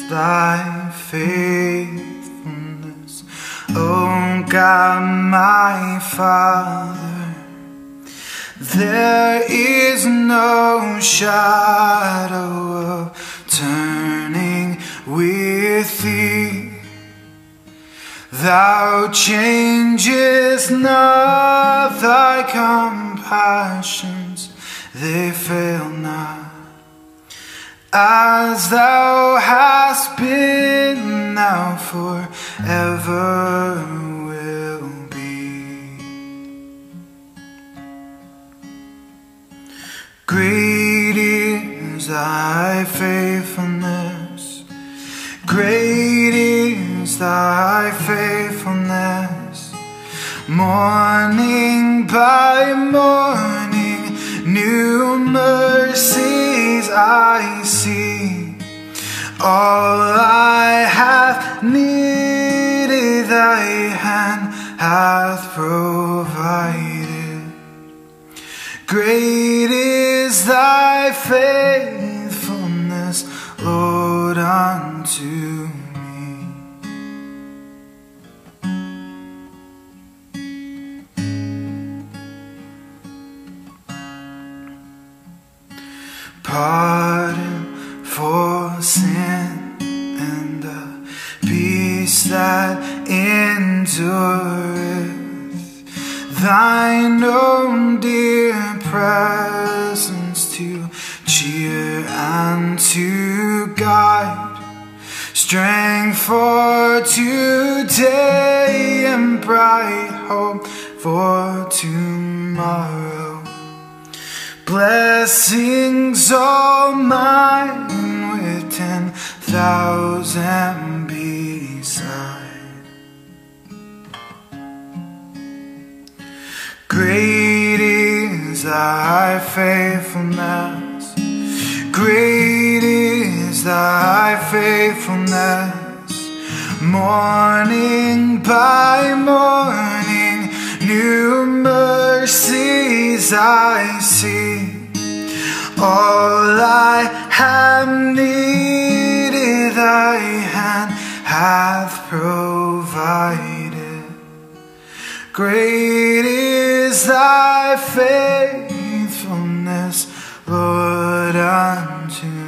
thy faithfulness, O God my Father. There is no shadow of turning with thee. Thou changest not, thy compassions, they fail not. As thou hast been, thou forever will be. Great is thy faithfulness, great is thy faithfulness. Morning by morning, new mercies I see. All I have needed, thy hand hath provided. Great is thy faithfulness, Lord, unto me. Pardon for sin and the peace that endureth, thine own dear presence to cheer and to guide, strength for today and bright hope for tomorrow. Blessings all mine with 10,000 beside. Great is thy faithfulness, great is thy faithfulness. Morning by morning, new mercies I see. All I have needed, thy hand hath provided. Great is thy faithfulness, Lord, unto me.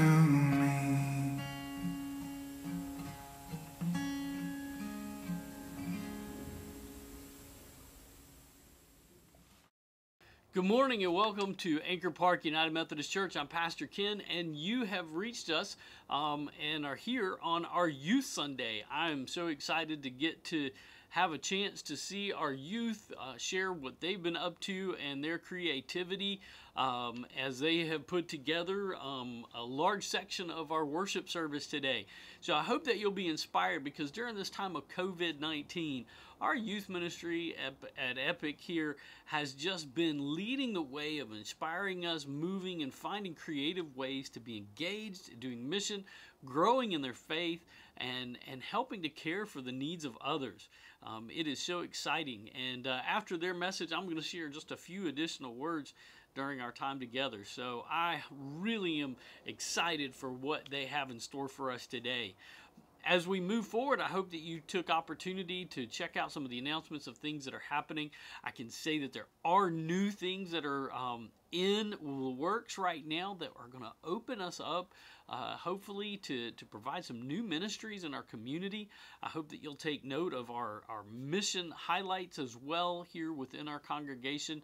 Good morning and welcome to Anchor Park United Methodist Church. I'm Pastor Ken, and you have reached us and are here on our Youth Sunday. I'm so excited to get to have a chance to see our youth share what they've been up to and their creativity as they have put together a large section of our worship service today. So I hope that you'll be inspired, because during this time of COVID-19, our youth ministry at Epic here has just been leading the way of inspiring us, moving and finding creative ways to be engaged, doing mission, growing in their faith, and helping to care for the needs of others. It is so exciting. And after their message, I'm going to share just a few additional words during our time together. So I really am excited for what they have in store for us today. As we move forward, I hope that you took opportunity to check out some of the announcements of things that are happening. I can say that there are new things that are in the works right now that are going to open us up, hopefully to provide some new ministries in our community. I hope that you'll take note of our mission highlights as well here within our congregation.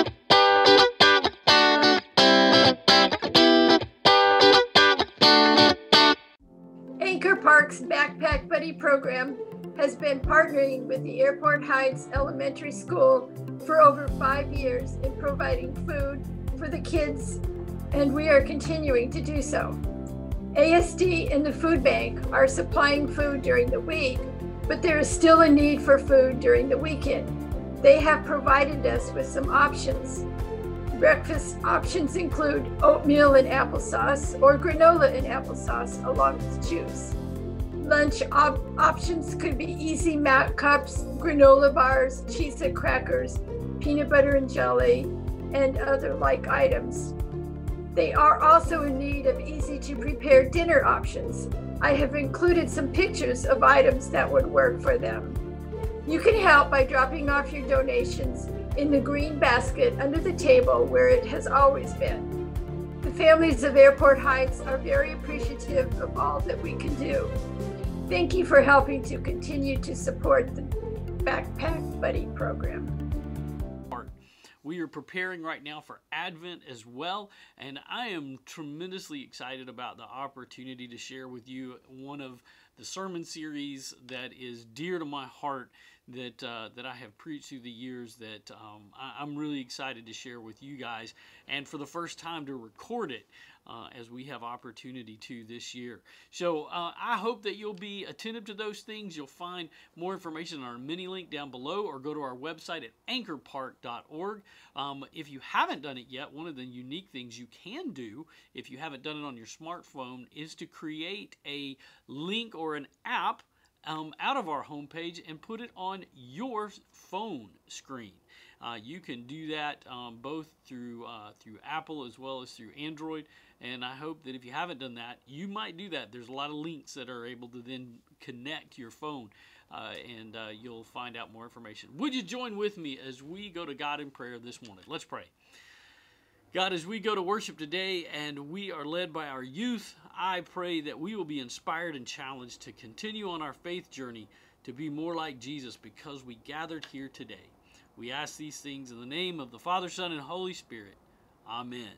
Anchor Park's Backpack Buddy program has been partnering with the Airport Heights Elementary School for over 5 years in providing food for the kids, and we are continuing to do so. ASD and the food bank are supplying food during the week, but there is still a need for food during the weekend. They have provided us with some options. Breakfast options include oatmeal and applesauce or granola and applesauce along with juice. Lunch options could be Easy Mac cups, granola bars, cheese and crackers, peanut butter and jelly, and other like items. They are also in need of easy to prepare dinner options. I have included some pictures of items that would work for them. You can help by dropping off your donations in the green basket under the table where it has always been. The families of Airport Heights are very appreciative of all that we can do. Thank you for helping to continue to support the Backpack Buddy program. We are preparing right now for Advent as well, and I am tremendously excited about the opportunity to share with you one of the sermon series that is dear to my heart, that I have preached through the years, that I'm really excited to share with you guys, and for the first time to record it as we have opportunity to this year. So I hope that you'll be attentive to those things. You'll find more information on our MiniLink down below, or go to our website at anchorpark.org. If you haven't done it yet, one of the unique things you can do, if you haven't done it on your smartphone, is to create a link or an app out of our homepage and put it on your phone screen. You can do that both through Apple as well as through Android, and I hope that if you haven't done that, you might do that. There's a lot of links that are able to then connect your phone, and you'll find out more information. Would you join with me as we go to God in prayer this morning? Let's pray. God, as we go to worship today and we are led by our youth, I pray that we will be inspired and challenged to continue on our faith journey to be more like Jesus, because we gathered here today. We ask these things in the name of the Father, Son, and Holy Spirit. Amen.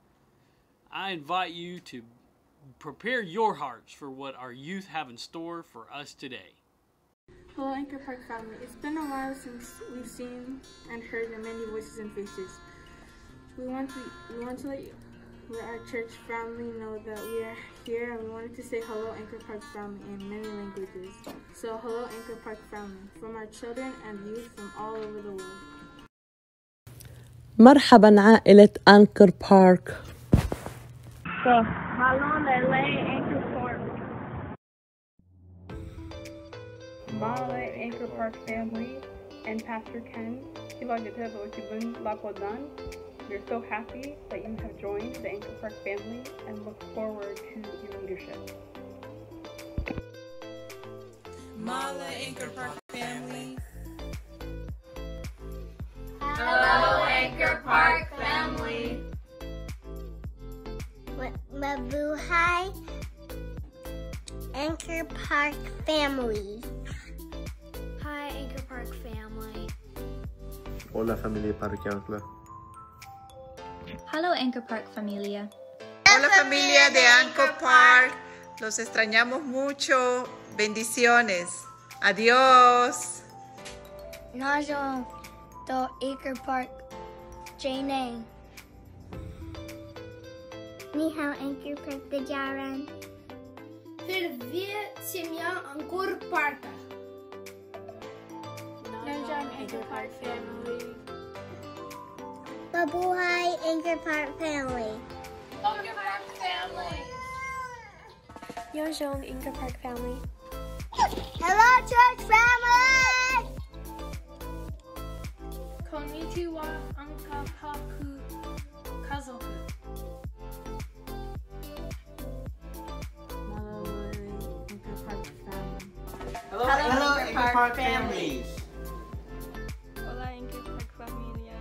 I invite you to prepare your hearts for what our youth have in store for us today. Hello, Anchor Park family. It's been a while since we've seen and heard your many voices and faces. We want to let our church family know that we are here, and we wanted to say hello, Anchor Park family, in many languages. So, hello, Anchor Park family, from our children and youth from all over the world. مرحبا عائلة أنكر بارك. Hello, Anchor Park. Mahalo, Anchor Park family, and Pastor Ken. We're so happy that you have joined the Anchor Park family and look forward to your leadership. Mala Anchor Park family. Hello, Anchor Park family. Mabuhay, Anchor Park family. Hi, Anchor Park family. Hola familia parroquial. Hello, Anchor Park familia. Hola familia de Anchor Park. Los extrañamos mucho. Bendiciones. Adiós. Najong to Anchor Park. Jane. Ni hao Anchor Park de Jaran. Привет, семья Anchor Park. Najong Anchor Park family. Mabuhay, Anchor Park family. Anchor Park family. Yojong, Anchor Park family. Hello, church family! Konnichiwa, Anchor Park Kazoku. Hello, Anchor Park families. Hola, Anchor Park familia.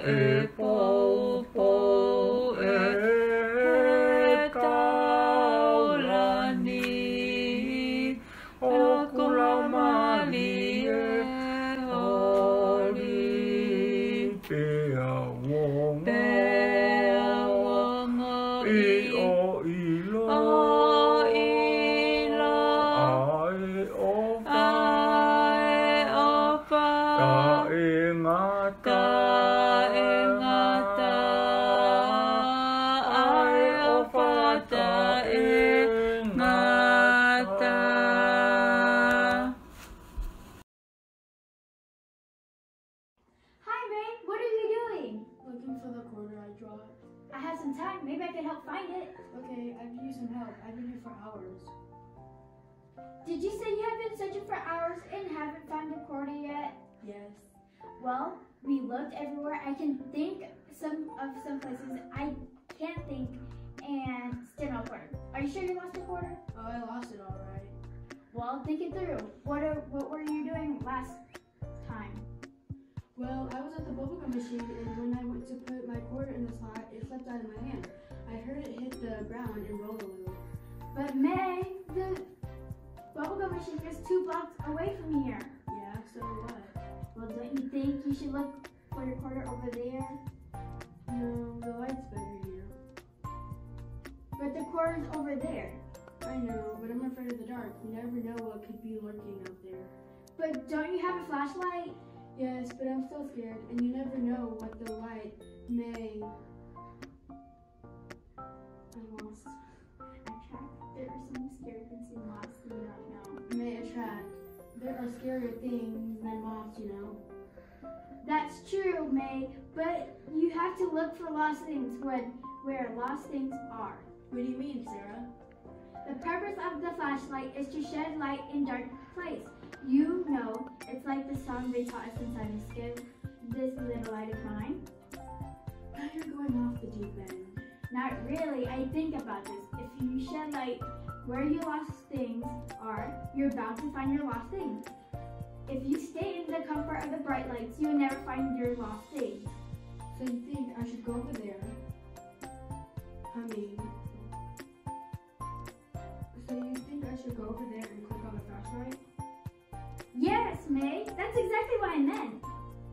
e popo e taulani o kulamali e oli pea wonga i o ilo ae opa ka e ngata ae opa ta e ngata. Hi, Ray. What are you doing? Looking for the quarter I dropped. I have some time. Maybe I can help find it. Okay, I could use some help. I've been here for hours. Did you say you have been searching for hours and haven't found the quarter yet? Yes. Well, we looked everywhere. I can think some places I can't think, and still no quarter. Are you sure you lost the quarter? Oh, I lost it all right. Well, think it through. What were you doing last time? Well, I was at the bubblegum machine, and when I went to put my quarter in the slot, it slipped out of my hand. I heard it hit the ground and roll a little. But May, the bubblegum machine is 2 blocks away from here. Yeah, so what? Well, don't you think you should look for your quarter over there? No, the light's better here. But the quarter's over there. I know, but I'm afraid of the dark. You never know what could be lurking out there. But don't you have a flashlight? Yes, but I'm still scared, and you never know what the light may... I lost. There are some scary things in lost that you don't know. May attract. There are scarier things than moths, you know. That's true, May, but you have to look for lost things where lost things are. What do you mean, Sarah? The purpose of the flashlight is to shed light in dark place. You know, it's like the song they taught us in Sunday school, This Little Light of Mine. Now you're going off the deep end. Not really, I think about this. If you shed light where your lost things are, you're bound to find your lost things. If you stay in the comfort of the bright lights, you'll never find your lost things. So you think I should go over there? So you think I should go over there and click on the flashlight? Yes, May. That's exactly what I meant.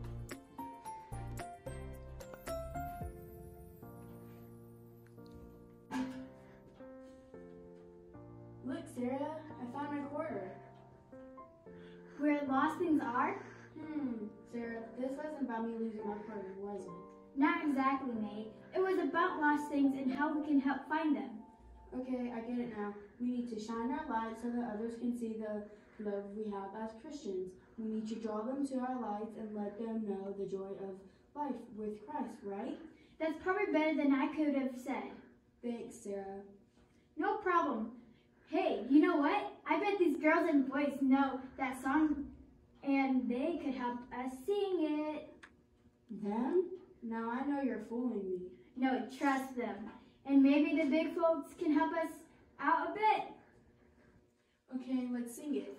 Look, Sarah, I found my quarter. Where lost things are? Sarah, this wasn't about me losing my quarter, was it? Not exactly, May. It was about lost things and how we can help find them. Okay, I get it now. We need to shine our light so that others can see the love we have as Christians. We need to draw them to our lights and let them know the joy of life with Christ, right? That's probably better than I could have said. Thanks, Sarah. No problem. Hey, you know what? I bet these girls and boys know that song and they could help us sing it. Them? Now I know you're fooling me. No, trust them. And maybe the big folks can help us out a bit. Okay, let's sing it.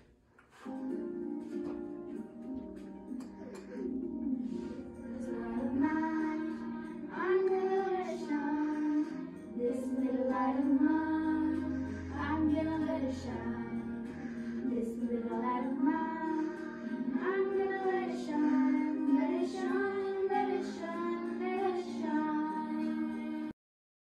I'm gonna let it shine. This little light of mine, I'm gonna let it shine. This little light of mine, I'm gonna let it shine. Let it shine, let it shine, let it shine.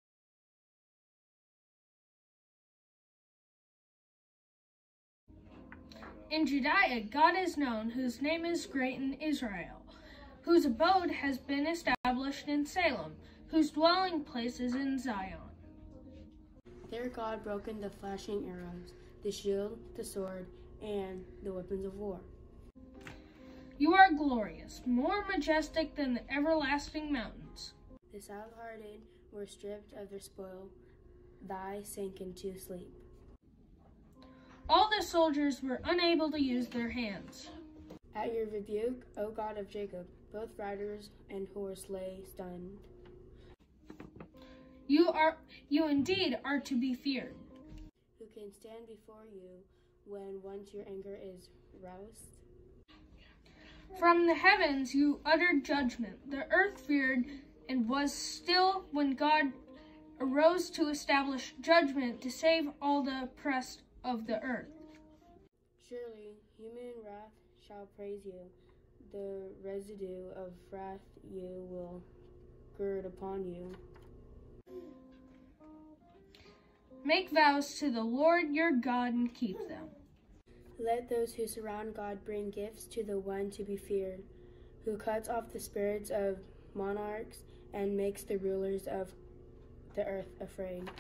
In Judea, God is known, whose name is great in Israel, whose abode has been established in Salem, whose dwelling place is in Zion. There God broken the flashing arrows, the shield, the sword, and the weapons of war. You are glorious, more majestic than the everlasting mountains. The sad-hearted were stripped of their spoil, thy sank into sleep. All the soldiers were unable to use their hands. At your rebuke, O God of Jacob, both riders and horse lay stunned. You indeed are to be feared. Who can stand before you when once your anger is roused? From the heavens you uttered judgment. The earth feared and was still when God arose to establish judgment to save all the oppressed of the earth. Surely human wrath shall praise you. The residue of wrath you will gird upon you. Make vows to the Lord your God and keep them. Let those who surround God bring gifts to the one to be feared, who cuts off the spirits of monarchs and makes the rulers of the earth afraid.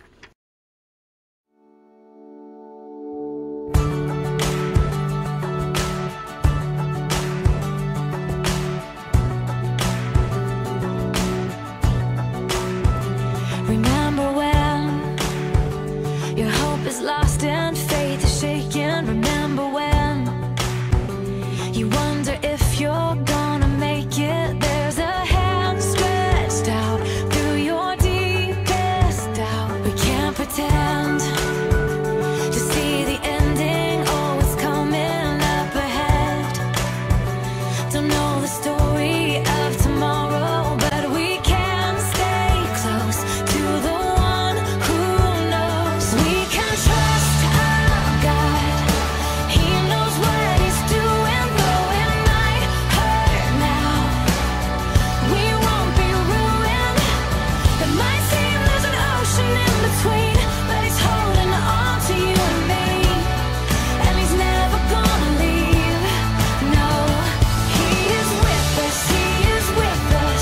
Remember when your hope is lost and faith is shaken. Remember when you wonder if you're gonna make it. There's a hand stretched out through your deepest doubt. We can't pretend to see the ending. Oh, it's coming up ahead. Don't know the story of tomorrow, but we can stay close to the one who knows. We can trust our God. He knows what he's doing, though it might hurt now. We won't be ruined. It might seem there's an ocean in between, but he's holding on to you and me, and he's never gonna leave. No, he is with us. He is with us.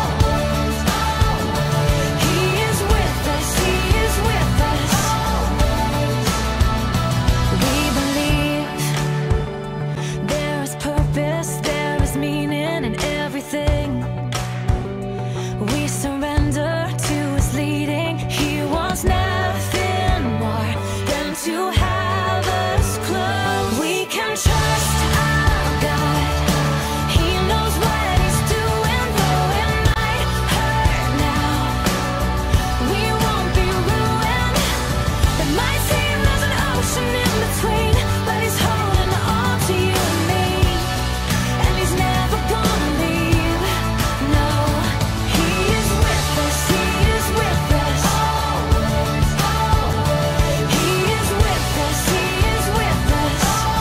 He is with us. He is with us. We believe there is purpose, there is meaning in everything. We surrender to his leading. He wants nothing more than to have us close. We can trust our God. He knows what he's doing, though it might hurt now. We won't be ruined. It might seem there's an ocean in between, but he's holding on to you and me, and he's never gonna leave. No, he is with us. He is with us. He is with us. He is with us.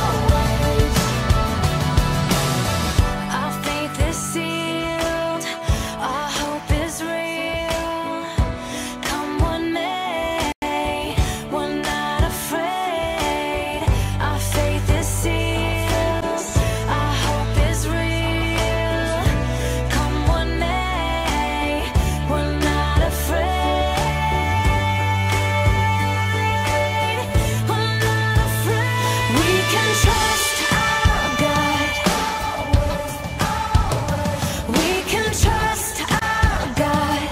Our faith is sealed. Our hope is real. Come what may, we're not afraid. Our faith is sealed. Our hope is real. Come what may, we're not afraid. We're not afraid. We can trust our God. We can trust our God.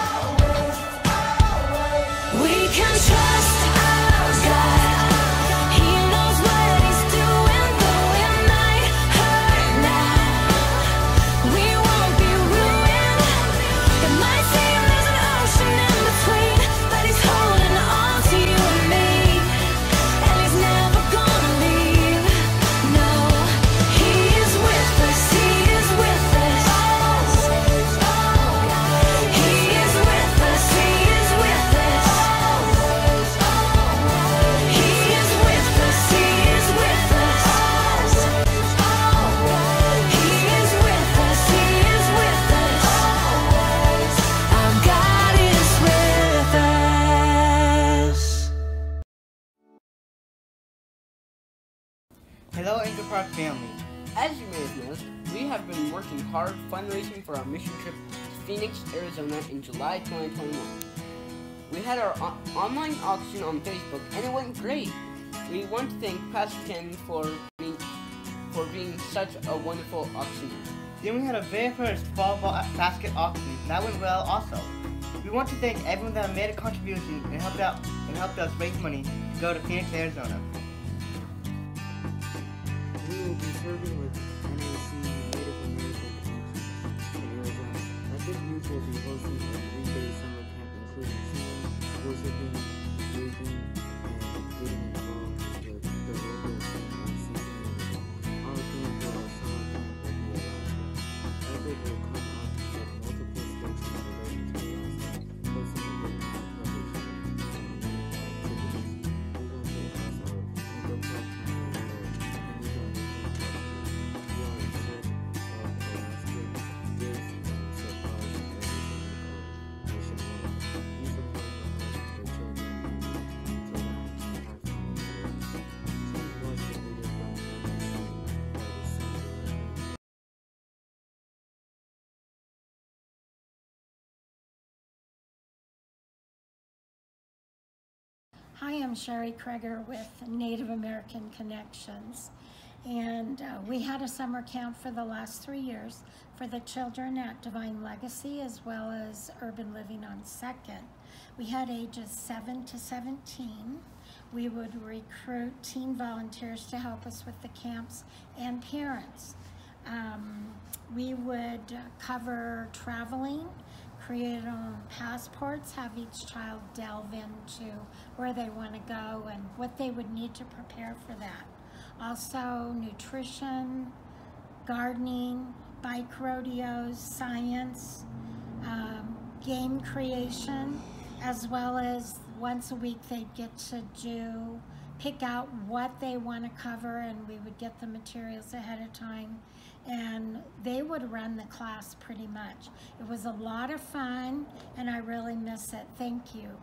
We can trust our God. He knows what he's doing, though it might hurt now. We won't be ruined. It might seem there's an ocean in between, but he's holding on to you and me, and he's never gonna leave. No, he is with us. He is with us. He is with us. He is with us. He is with us. He is with us. He is with us. He is with us. Our God is with us. Hello, Anchor Park family. As you may have noticed, we have been working hard fundraising for our mission trip to Phoenix, Arizona in July 2021. We had our online auction on Facebook and it went great. We want to thank Pastor Ken for being such a wonderful auctioneer. Then we had our very first fall basket auction. That went well also. We want to thank everyone that made a contribution and helped us raise money to go to Phoenix, Arizona. We will be serving with NAC Native American Connections in Arizona. At this group will be hosting a 3-day summer camp including singing, worshiping, reading, and getting involved with the local NAC community. All camp for our summer camp will be Hi, I'm Sherry Kreger with Native American Connections. And we had a summer camp for the last 3 years for the children at Divine Legacy as well as Urban Living on 2nd. We had ages 7 to 17. We would recruit teen volunteers to help us with the camps and parents. We would cover traveling, create our own passports, have each child delve into where they want to go and what they would need to prepare for that. Also nutrition, gardening, bike rodeos, science, game creation, as well as once a week they'd get to pick out what they want to cover, and we would get the materials ahead of time, and they would run the class pretty much. It was a lot of fun, and I really miss it. Thank you.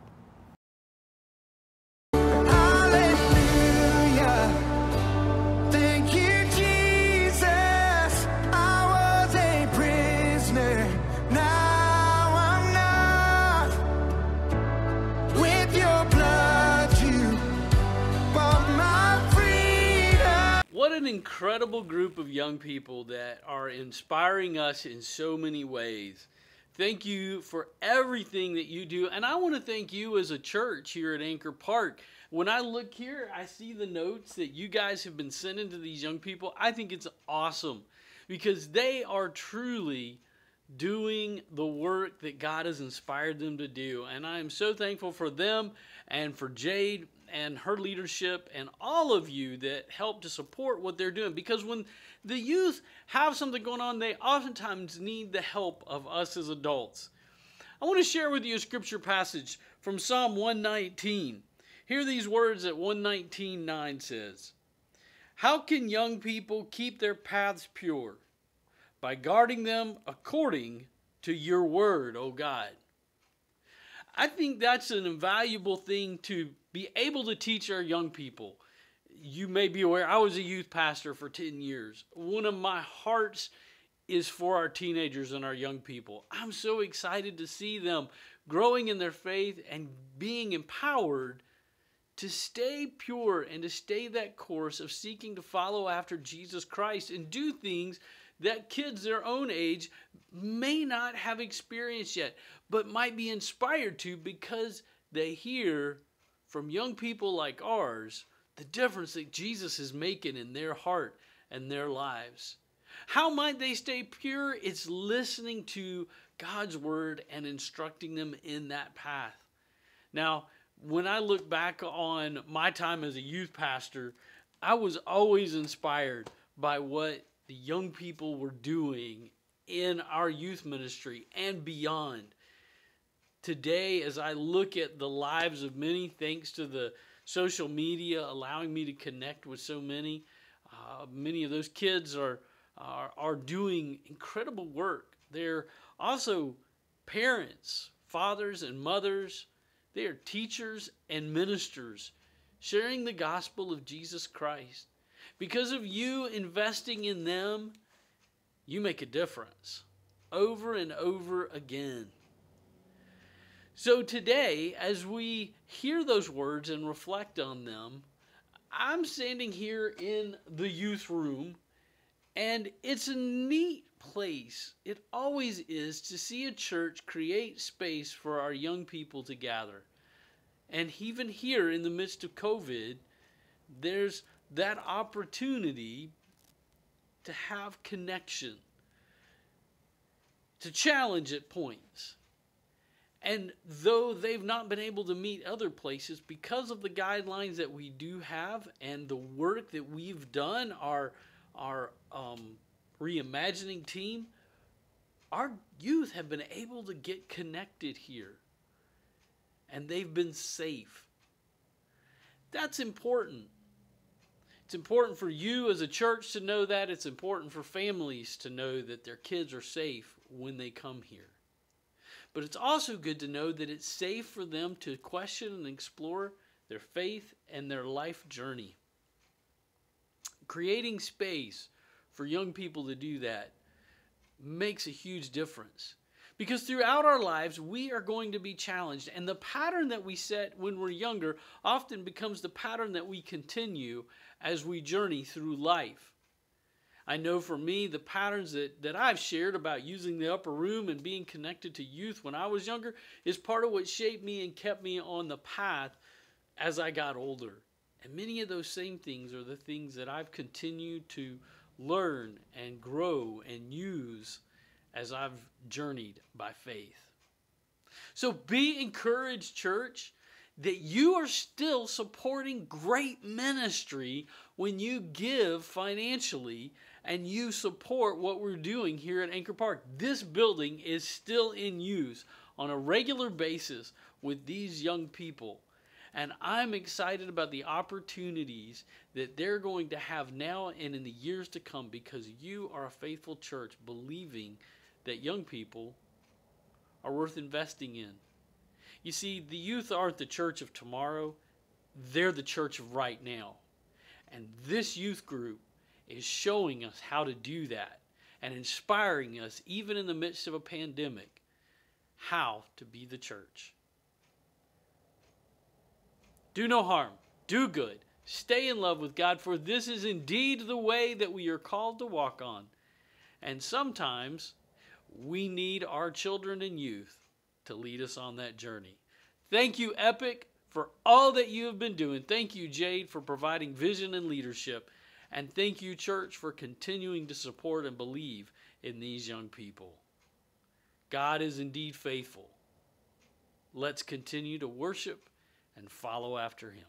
Thank you, Jesus. I was a prisoner. Now I'm not. With your blood, you bought my freedom. What an incredible group of young people that are inspiring us in so many ways. Thank you for everything that you do. And I want to thank you as a church here at Anchor Park. When I look here, I see the notes that you guys have been sending to these young people. I think it's awesome because they are truly doing the work that God has inspired them to do. And I am so thankful for them and for Jade and her leadership and all of you that help to support what they're doing. Because when the youth have something going on, they oftentimes need the help of us as adults. I want to share with you a scripture passage from Psalm 119. Hear these words that 119:9 says, "How can young people keep their paths pure? By guarding them according to your word, O God." I think that's an invaluable thing to be able to teach our young people. You may be aware, I was a youth pastor for 10 years. One of my hearts is for our teenagers and our young people. I'm so excited to see them growing in their faith and being empowered to stay pure and to stay that course of seeking to follow after Jesus Christ and do things that kids their own age may not have experienced yet, but might be inspired to because they hear from young people like ours the difference that Jesus is making in their heart and their lives. How might they stay pure? It's listening to God's word and instructing them in that path. Now, when I look back on my time as a youth pastor, I was always inspired by what the young people were doing in our youth ministry and beyond. Today, as I look at the lives of many, thanks to the social media allowing me to connect with so many, many of those kids are doing incredible work. They're also parents, fathers and mothers. They are teachers and ministers sharing the gospel of Jesus Christ. Because of you investing in them, you make a difference over and over again. So today, as we hear those words and reflect on them, I'm standing here in the youth room, and it's a neat place. It always is to see a church create space for our young people to gather. And even here in the midst of COVID, there's that opportunity to have connection, to challenge at points. And though they've not been able to meet other places because of the guidelines that we do have and the work that we've done, our reimagining team, our youth have been able to get connected here. And they've been safe. That's important. It's important for you as a church to know that. It's important for families to know that their kids are safe when they come here. But it's also good to know that it's safe for them to question and explore their faith and their life journey. Creating space for young people to do that makes a huge difference. Because throughout our lives, we are going to be challenged. And the pattern that we set when we're younger often becomes the pattern that we continue as we journey through life. I know for me, the patterns that I've shared about using the upper room and being connected to youth when I was younger is part of what shaped me and kept me on the path as I got older. And many of those same things are the things that I've continued to learn and grow and use as I've journeyed by faith. So be encouraged, church, that you are still supporting great ministry when you give financially and you support what we're doing here at Anchor Park. This building is still in use on a regular basis with these young people. And I'm excited about the opportunities that they're going to have now and in the years to come, because you are a faithful church believing that young people are worth investing in. You see, the youth aren't the church of tomorrow. They're the church of right now. And this youth group is showing us how to do that and inspiring us, even in the midst of a pandemic, how to be the church. Do no harm, do good, stay in love with God, for this is indeed the way that we are called to walk on. And sometimes we need our children and youth to lead us on that journey. Thank you, Epic, for all that you have been doing. Thank you, Jade, for providing vision and leadership. And thank you, church, for continuing to support and believe in these young people. God is indeed faithful. Let's continue to worship and follow after him.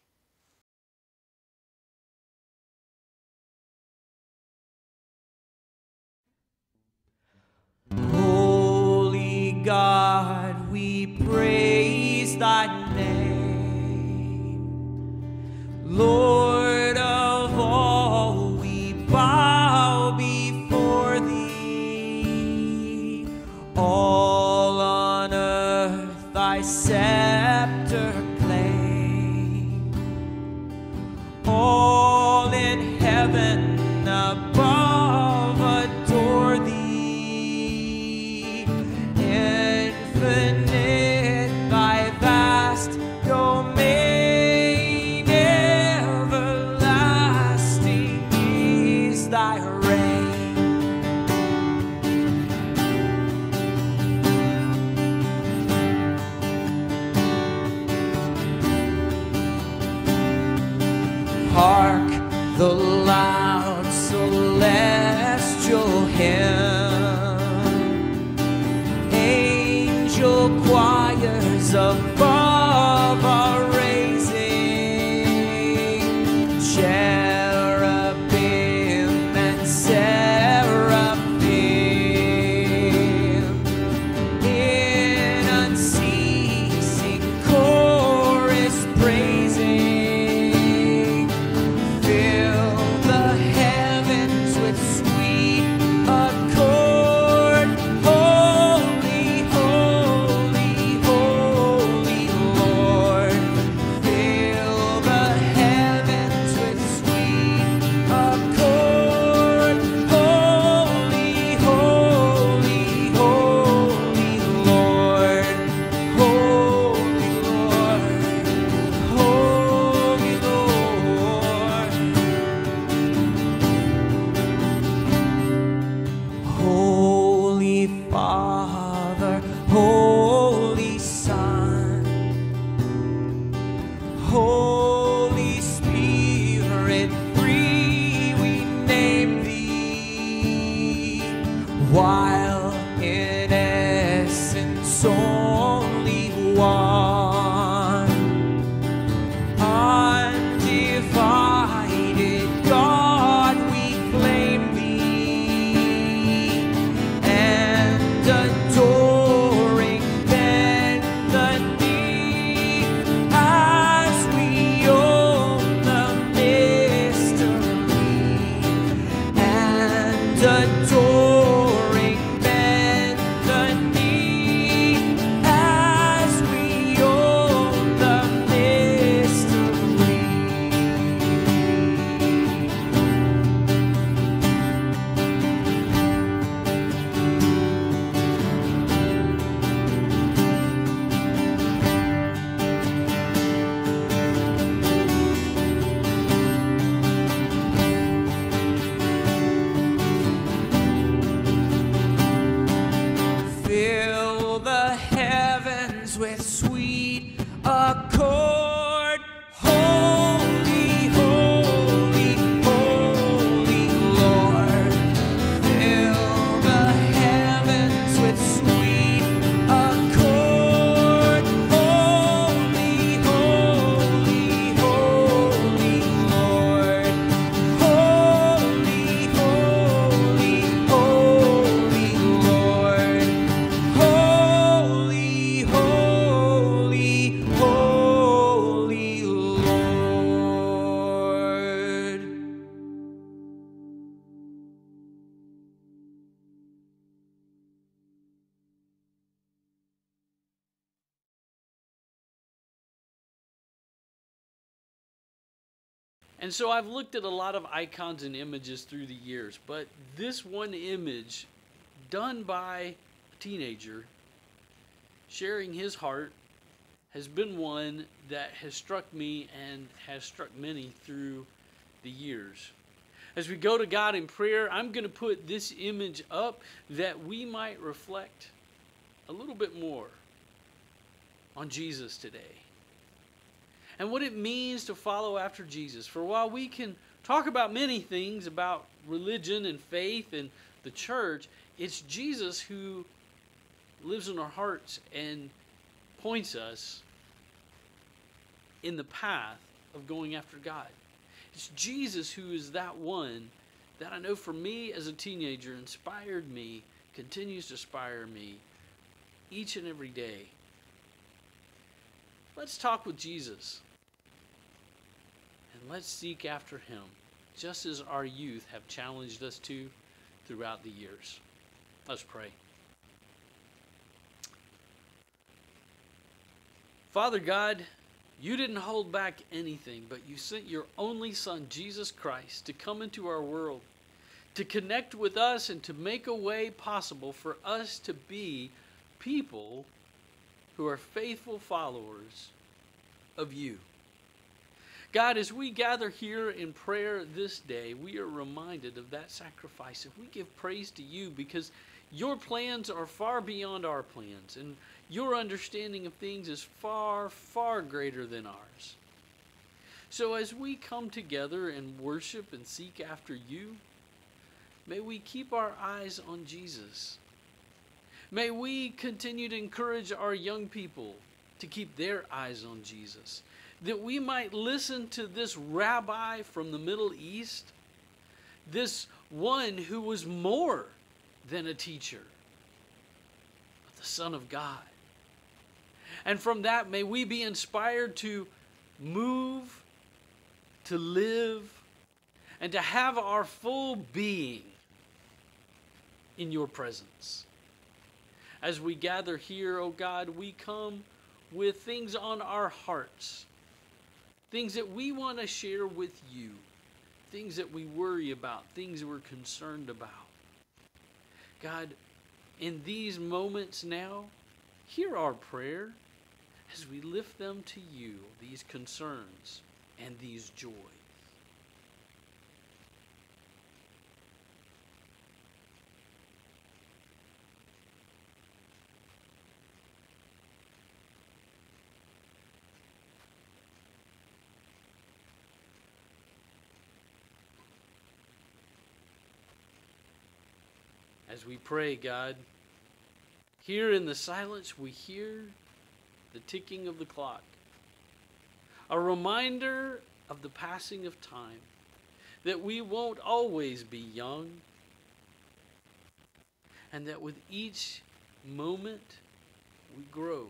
Holy God, we praise thy name. Lord of all, we bow before thee. All on earth thy scepter claim. All in heaven above adore thee. Infinite thy vast domain, everlasting is thy reign. Hark the loud celestial hymn, angel choirs above are raising, cherubim and seraphim in unceasing chorus praising. Fill the heavens with sweet accord. Holy, holy, holy Lord. Fill the heavens with sweet accord. Holy, holy, holy Lord. Holy Lord. Holy Lord. Holy Father, Holy Son, Holy Spirit, three we name thee, while in essence only one, undivided God, we claim thee, and adoring bend the knee as we own the mystery, and adoring accord. Holy, holy, holy Lord, fill the heavens with sweet accord. Holy, holy, holy Lord, holy, holy, holy Lord, holy, holy, holy Lord. And so I've looked at a lot of icons and images through the years, but this one image done by a teenager sharing his heart has been one that has struck me and has struck many through the years. As we go to God in prayer, I'm going to put this image up that we might reflect a little bit more on Jesus today and what it means to follow after Jesus. For while we can talk about many things about religion and faith and the church, it's Jesus who lives in our hearts and points us in the path of going after God. It's Jesus who is that one that I know for me as a teenager inspired me, continues to inspire me each and every day. Let's talk with Jesus and let's seek after him, just as our youth have challenged us to throughout the years. Let's pray. Father God, you didn't hold back anything, but you sent your only Son, Jesus Christ, to come into our world, to connect with us and to make a way possible for us to be people who are faithful followers of you. God, as we gather here in prayer this day, we are reminded of that sacrifice. And we give praise to you because your plans are far beyond our plans, and your understanding of things is far, far greater than ours. So as we come together and worship and seek after you, may we keep our eyes on Jesus. May we continue to encourage our young people to keep their eyes on Jesus, that we might listen to this rabbi from the Middle East, this one who was more than a teacher, but the Son of God. And from that, may we be inspired to move, to live, and to have our full being in your presence. As we gather here, oh God, we come with things on our hearts, things that we want to share with you, things that we worry about, things we're concerned about. God, in these moments now, hear our prayer as we lift them to you, these concerns and these joys. As we pray, God, here in the silence we hear the ticking of the clock, a reminder of the passing of time, that we won't always be young, and that with each moment we grow,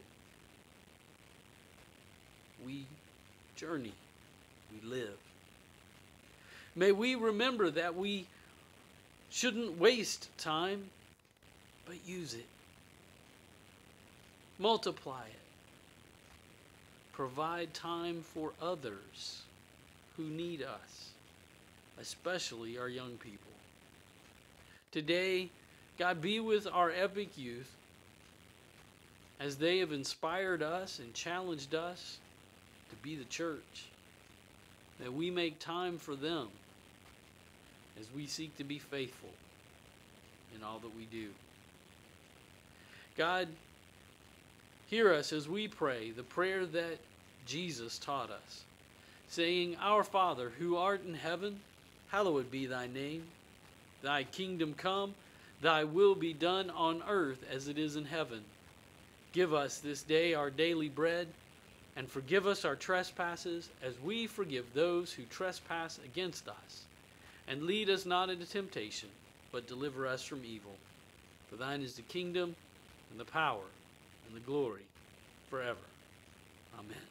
we journey, we live. May we remember that we shouldn't waste time, but use it. Multiply it. Provide time for others who need us, especially our young people. Today, God, be with our epic youth as they have inspired us and challenged us to be the church, that we make time for them as we seek to be faithful in all that we do. God, hear us as we pray the prayer that Jesus taught us, saying, Our Father, who art in heaven, hallowed be thy name. Thy kingdom come, thy will be done on earth as it is in heaven. Give us this day our daily bread, and forgive us our trespasses as we forgive those who trespass against us. And lead us not into temptation, but deliver us from evil. For thine is the kingdom, and the power, and the glory, forever. Amen.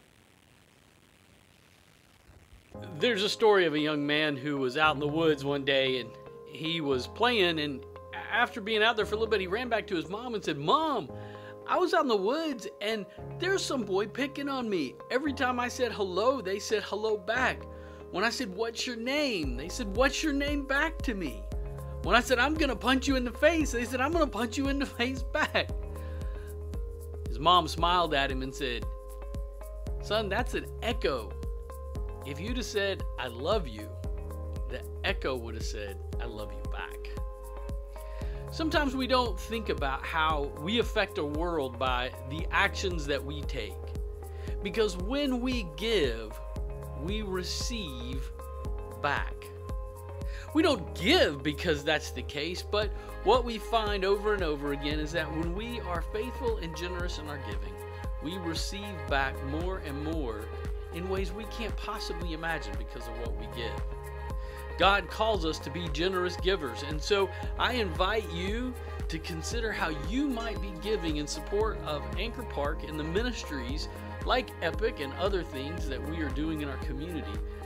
There's a story of a young man who was out in the woods one day, and he was playing, and after being out there for a little bit, he ran back to his mom and said, Mom, I was out in the woods, and there's some boy picking on me. Every time I said hello, they said hello back. When I said, what's your name? They said, what's your name back to me? When I said, I'm going to punch you in the face, they said, I'm going to punch you in the face back. His mom smiled at him and said, Son, that's an echo. If you'd have said, I love you, the echo would have said, I love you back. Sometimes we don't think about how we affect our world by the actions that we take. Because when we give, we receive back. We don't give because that's the case, but what we find over and over again is that when we are faithful and generous in our giving, we receive back more and more in ways we can't possibly imagine because of what we give. God calls us to be generous givers, and so I invite you to consider how you might be giving in support of Anchor Park and the ministries like Epic and other things that we are doing in our community.